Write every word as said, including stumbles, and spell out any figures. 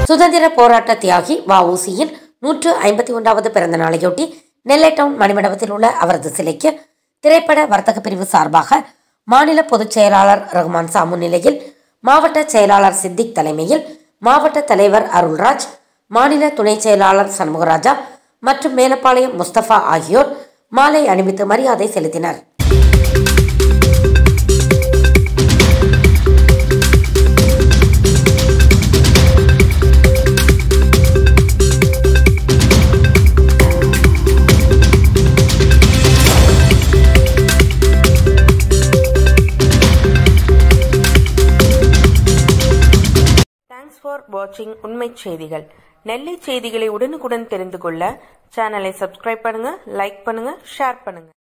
சுதந்திர போராட்ட தியாகி வ உ சியின் நூற்று ஐம்பத்தி ஒன்றாவது பிறந்த நாளையொட்டி நெல்லை டவுன் மணிமண்டபத்தில் உள்ள அவரது சிலைக்கு திரைப்பட வர்த்தக பிரிவு சார்பாக மாநில பொதுச் செயலாளர் ரகுமான் சா முன்னிலையில் மாவட்ட செயலாளர் சித்திக் தலைமையில் மாவட்ட தலைவர் அருள்ராஜ், மாநில துணை செயலாளர் சண்முகராஜா மற்றும் மேலப்பாளையம் முஸ்தபா ஆகியோர் மாலை அணிவித்து மரியாதை செலுத்தினர். Thanks for watching உண்மை செய்திகள். நெல்லை செய்திகளை உடனுக்குடன் தெரிந்து கொள்ள சேனலை சப்ஸ்கிரைப் பண்ணுங்க, லைக் பண்ணுங்க, ஷேர் பண்ணுங்க.